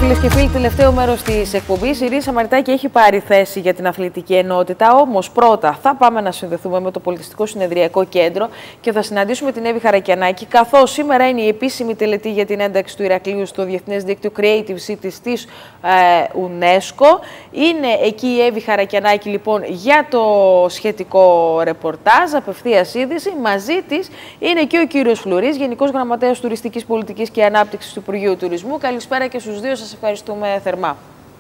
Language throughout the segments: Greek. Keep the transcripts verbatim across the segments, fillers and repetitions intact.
Φίλες και φίλοι, τελευταίο μέρος της εκπομπής. Η Ρίσα Μαριτάκη έχει πάρει θέση για την αθλητική ενότητα. Όμως, πρώτα θα πάμε να συνδεθούμε με το Πολιτιστικό Συνεδριακό Κέντρο και θα συναντήσουμε την Εύη Χαρακιανάκη, καθώς σήμερα είναι η επίσημη τελετή για την ένταξη του Ηρακλείου στο Διεθνές Δίκτυο Creative Cities της ε, UNESCO. Είναι εκεί η Εύη Χαρακιανάκη, λοιπόν, για το σχετικό ρεπορτάζ, απευθείας είδηση. Μαζί της είναι και ο κύριος Φλουρής, Γενικός Γραμματέας Τουριστικής Πολιτικής και Ανάπτυξης του Υπουργείου Τουρισμού. Καλησπέρα και στους δύο, σας ευχαριστούμε θερμά.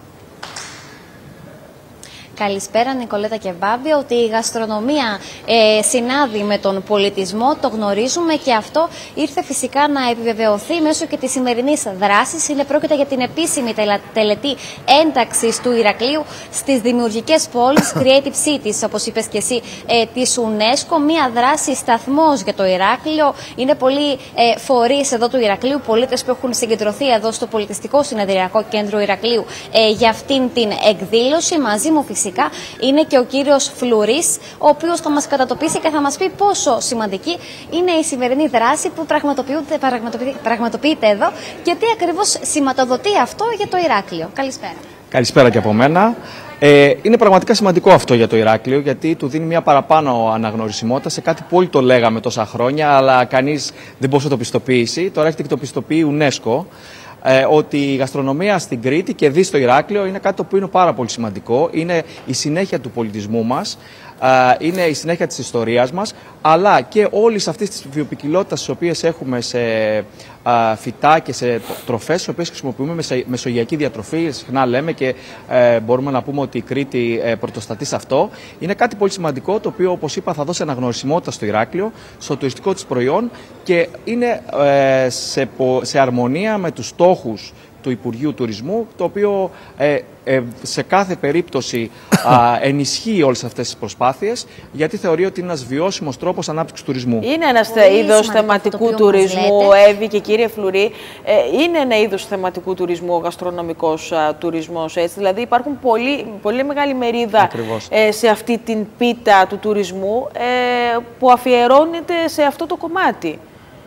Καλησπέρα, Νικολέτα και Μπάμπη. Ότι η γαστρονομία ε, συνάδει με τον πολιτισμό, το γνωρίζουμε και αυτό ήρθε φυσικά να επιβεβαιωθεί μέσω και της σημερινής δράσης. Είναι πρόκειται για την επίσημη τελετή ένταξης του Ηρακλείου στις δημιουργικές πόλεις Creative Cities, όπως είπες και εσύ, ε, της UNESCO. Μία δράση σταθμός για το Ηράκλειο. Είναι πολλοί ε, φορείς εδώ του Ηρακλείου, πολίτες που έχουν συγκεντρωθεί εδώ στο Πολιτιστικό Συνεδριακό Κέντρο Ηρακλείου ε, για αυτήν την εκδήλωση. Μαζί μου φυσικά είναι και ο κύριος Φλουρής, ο οποίος θα μας κατατοπίσει και θα μας πει πόσο σημαντική είναι η σημερινή δράση που πραγματοποιείται, πραγματοποιείται, πραγματοποιείται εδώ και τι ακριβώς σηματοδοτεί αυτό για το Ηράκλειο. Καλησπέρα. Καλησπέρα και από μένα. Ε, είναι πραγματικά σημαντικό αυτό για το Ηράκλειο, γιατί του δίνει μια παραπάνω αναγνωρισιμότητα σε κάτι που όλοι το λέγαμε τόσα χρόνια, αλλά κανείς δεν μπορούσε να το πιστοποιήσει. Τώρα έχετε και το πιστοποιεί UNESCO. Ε, ότι η γαστρονομία στην Κρήτη και δει στο Ηράκλειο είναι κάτι που είναι πάρα πολύ σημαντικό. Είναι η συνέχεια του πολιτισμού μας, ε, είναι η συνέχεια της ιστορίας μας, αλλά και όλης αυτής της βιοποικιλότητας τις οποίες έχουμε σε ε, φυτά και σε τροφές, τις οποίες χρησιμοποιούμε με μεσογειακή διατροφή. Συχνά λέμε και ε, μπορούμε να πούμε ότι η Κρήτη ε, πρωτοστατεί σε αυτό. Είναι κάτι πολύ σημαντικό, το οποίο, όπως είπα, θα δώσει αναγνωρισιμότητα στο Ηράκλειο, στο τουριστικό της προϊόν και είναι ε, σε, σε αρμονία με τους στόχους του Υπουργείου Τουρισμού, το οποίο ε, ε, σε κάθε περίπτωση α, ενισχύει όλες αυτές τις προσπάθειες, γιατί θεωρεί ότι είναι ένας βιώσιμος τρόπος ανάπτυξης τουρισμού. Είναι ένας είδος θεματικού τουρισμού, Εύη και κύριε Φλουρή, ε, είναι ένα είδος θεματικού τουρισμού, ο γαστρονομικός α, τουρισμός, έτσι. Δηλαδή υπάρχουν πολύ, πολύ μεγάλη μερίδα ε, σε αυτή την πίτα του τουρισμού ε, που αφιερώνεται σε αυτό το κομμάτι.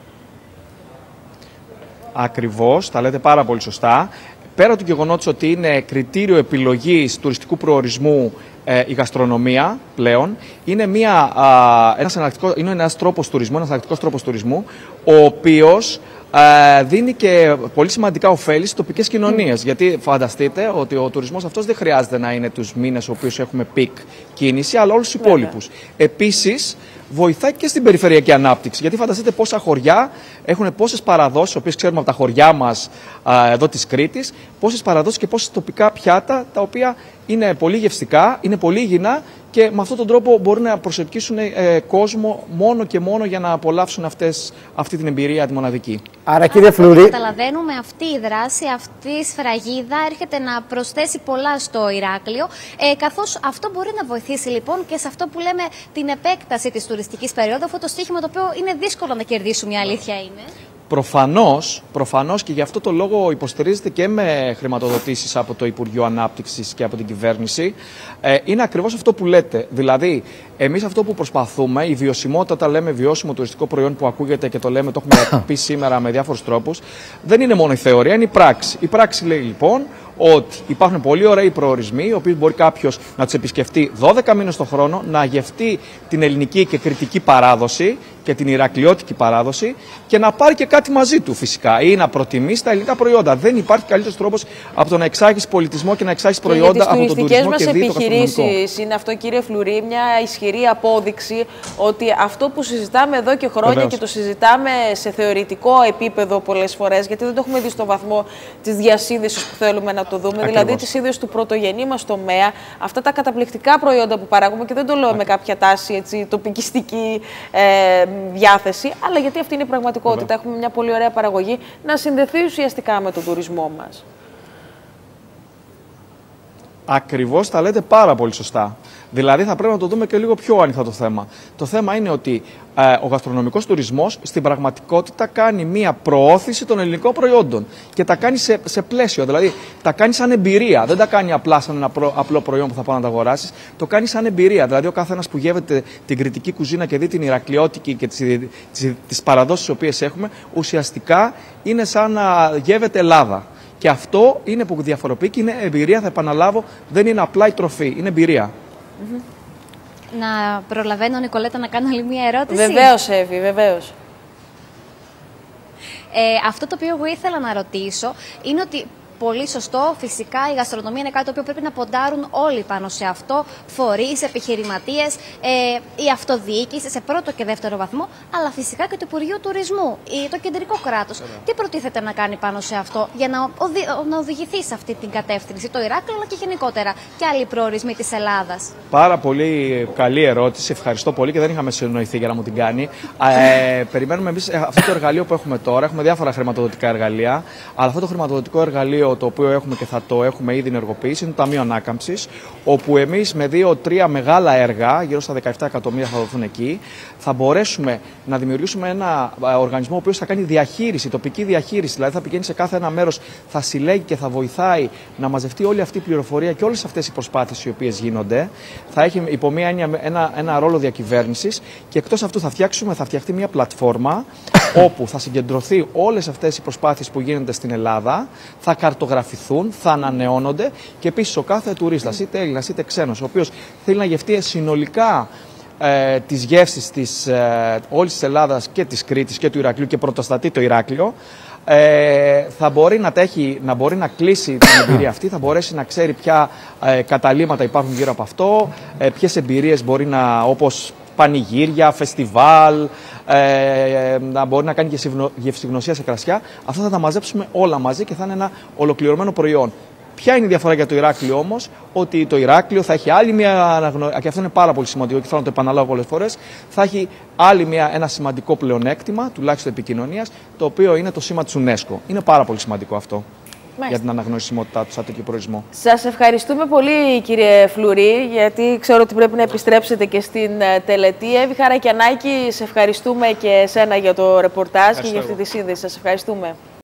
Ακριβώς, τα λέτε πάρα πολύ σωστά. Πέρα του γεγονότος ότι είναι κριτήριο επιλογής τουριστικού προορισμού ε, η γαστρονομία πλέον, είναι, μια, α, ένας, είναι ένας τρόπος τουρισμού, ένας εναλλακτικός τρόπος τουρισμού, ο οποίος ε, δίνει και πολύ σημαντικά ωφέλη στις τοπικές κοινωνίες. Mm. Γιατί φανταστείτε ότι ο τουρισμός αυτός δεν χρειάζεται να είναι τους μήνες ο οποίος έχουμε πικ κίνηση, αλλά όλους τους υπόλοιπους. Επίσης, βοηθάει και στην περιφερειακή ανάπτυξη. Γιατί φανταστείτε πόσα χωριά έχουν πόσες παραδόσεις, οποίες ξέρουμε από τα χωριά μας α, εδώ της Κρήτης, πόσες παραδόσεις και πόσες τοπικά πιάτα, τα οποία είναι πολύ γευστικά, είναι πολύ υγιεινά και με αυτόν τον τρόπο μπορούν να προσελκύσουν ε, κόσμο μόνο και μόνο για να απολαύσουν αυτές, αυτή την εμπειρία τη μοναδική. Άρα, κύριε Φλουρή, καταλαβαίνουμε αυτή η δράση, αυτή η σφραγίδα έρχεται να προσθέσει πολλά στο Ηράκλειο, ε, καθώς αυτό μπορεί να βοηθήσει λοιπόν και σε αυτό που λέμε την επέκταση της τουριστικής περίοδου, αυτό το στοίχημα το οποίο είναι δύσκολο να κερδίσουμε, η αλήθεια είναι. Προφανώς, προφανώς και γι' αυτό το λόγο υποστηρίζεται και με χρηματοδοτήσεις από το Υπουργείο Ανάπτυξης και από την κυβέρνηση. Ε, είναι ακριβώς αυτό που λέτε. Δηλαδή, εμείς αυτό που προσπαθούμε, η βιωσιμότητα, όταν λέμε βιώσιμο τουριστικό προϊόν που ακούγεται και το λέμε, το έχουμε πει σήμερα με διάφορους τρόπους, δεν είναι μόνο η θεωρία, είναι η πράξη. Η πράξη λέει λοιπόν ότι υπάρχουν πολύ ωραίοι προορισμοί, οι οποίοι μπορεί κάποιος να τους επισκεφτεί δώδεκα μήνες το χρόνο, να γευτεί την ελληνική και κρητική παράδοση και την ηρακλειώτικη παράδοση και να πάρει και κάτι μαζί του φυσικά ή να προτιμήσει τα ελληνικά προϊόντα. Δεν υπάρχει καλύτερος τρόπος από το να εξάγεις πολιτισμό και να εξάγεις προϊόντα από τον τουρισμό και δι' το γαστρονομικό. Είναι αυτό, κύριε Φλουρή, μια ισχυρή απόδειξη ότι αυτό που συζητάμε εδώ και χρόνια Βεβαίως. Και το συζητάμε σε θεωρητικό επίπεδο πολλές φορές, γιατί δεν το έχουμε δει στο βαθμό της διασύνδεσης που θέλουμε να το δούμε, Ακριβώς. δηλαδή τη σύνδεση του πρωτογενή μας τομέα, αυτά τα καταπληκτικά προϊόντα που παράγουμε, και δεν το λέω Ακριβώς. με κάποια τάση έτσι, τοπικιστική ε, διάθεση, αλλά γιατί αυτή είναι η πραγματικότητα. Βέβαια. Έχουμε μια πολύ ωραία παραγωγή να συνδεθεί ουσιαστικά με τον τουρισμό μας. Ακριβώς, τα λέτε πάρα πολύ σωστά. Δηλαδή θα πρέπει να το δούμε και λίγο πιο άνοιχτα το θέμα. Το θέμα είναι ότι ε, ο γαστρονομικός τουρισμός στην πραγματικότητα κάνει μία προώθηση των ελληνικών προϊόντων και τα κάνει σε, σε πλαίσιο, δηλαδή τα κάνει σαν εμπειρία. Δεν τα κάνει απλά σαν ένα προ, απλό προϊόν που θα πάει να τα αγοράσεις, το κάνει σαν εμπειρία. Δηλαδή ο καθένας που γεύεται την κρητική κουζίνα και δει την ηρακλειώτικη και τις, τις, τις παραδόσεις τις οποίες έχουμε, ουσιαστικά είναι σαν να γεύεται Ελλάδα. Και αυτό είναι που διαφοροποιεί και είναι εμπειρία, θα επαναλάβω, δεν είναι απλά η τροφή, είναι εμπειρία. Mm-hmm. Να προλαβαίνω, Νικολέτα, να κάνω άλλη μία ερώτηση. Βεβαίως, Εύη, βεβαίως. Ε, αυτό το οποίο εγώ ήθελα να ρωτήσω είναι ότι πολύ σωστό, φυσικά η γαστρονομία είναι κάτι το οποίο πρέπει να ποντάρουν όλοι πάνω σε αυτό, φορείς, επιχειρηματίες, ε, η αυτοδιοίκηση σε πρώτο και δεύτερο βαθμό, αλλά φυσικά και το Υπουργείο Τουρισμού, το κεντρικό κράτος. Τι προτίθεται να κάνει πάνω σε αυτό για να, οδη, να οδηγηθεί σε αυτή την κατεύθυνση, το Ηράκλειο, αλλά και γενικότερα και άλλοι προορισμοί της Ελλάδας? Πάρα πολύ καλή ερώτηση, ευχαριστώ πολύ και δεν είχαμε συνοηθεί για να μου την κάνει. Ε, περιμένουμε εμείς αυτό το εργαλείο που έχουμε τώρα, έχουμε διάφορα χρηματοδοτικά εργαλεία, αλλά αυτό το χρηματοδοτικό εργαλείο το οποίο έχουμε και θα το έχουμε ήδη ενεργοποιήσει είναι το Ταμείο Ανάκαμψης, όπου εμείς με δύο-τρία μεγάλα έργα, γύρω στα δεκαεπτά εκατομμύρια θα δοθούν εκεί, θα μπορέσουμε να δημιουργήσουμε ένα οργανισμό ο οποίος θα κάνει διαχείριση, τοπική διαχείριση, δηλαδή θα πηγαίνει σε κάθε ένα μέρος, θα συλλέγει και θα βοηθάει να μαζευτεί όλη αυτή η πληροφορία και όλες αυτές οι προσπάθειες οι οποίες γίνονται. Θα έχει υπό μία έννοια ένα, ένα ρόλο διακυβέρνησης και εκτός αυτού θα φτιάξουμε, θα φτιαχτεί μια πλατφόρμα όπου θα συγκεντρωθεί όλες αυτές οι προσπάθειες που γίνονται στην Ελλάδα, θα καρτογραφηθούν, θα ανανεώνονται και επίσης ο κάθε τουρίστας, είτε Έλληνας είτε ξένος, ο οποίος θέλει να γευτεί συνολικά ε, τις γεύσεις της, ε, όλης της Ελλάδας και της Κρήτης και του Ηρακλείου και πρωτοστατεί το Ηράκλειο, ε, θα μπορεί να, τέχει, να μπορεί να κλείσει την εμπειρία αυτή, θα μπορέσει να ξέρει ποια ε, καταλύματα υπάρχουν γύρω από αυτό, ε, ποιες εμπειρίες μπορεί να, όπως πανηγύρια, φεστιβάλ, ε, να μπορεί να κάνει και γευσηγνωσία σε κρασιά. Αυτά θα τα μαζέψουμε όλα μαζί και θα είναι ένα ολοκληρωμένο προϊόν. Ποια είναι η διαφορά για το Ηράκλειο όμως? Ότι το Ηράκλειο θα έχει άλλη μια αναγνώριση, και αυτό είναι πάρα πολύ σημαντικό και θέλω να το επαναλάβω πολλές φορές, θα έχει άλλη μια, ένα σημαντικό πλεονέκτημα, τουλάχιστον επικοινωνίας, το οποίο είναι το σήμα της UNESCO. Είναι πάρα πολύ σημαντικό αυτό. Μάλιστα. Για την αναγνωρισιμότητά του σαν τέτοιο προορισμό. Σας ευχαριστούμε πολύ, κύριε Φλουρί, γιατί ξέρω ότι πρέπει να επιστρέψετε και στην τελετή. Εύη Χαρακιανάκη, σε ευχαριστούμε και εσένα για το ρεπορτάζ και για αυτή τη σύνδεση. Σας ευχαριστούμε.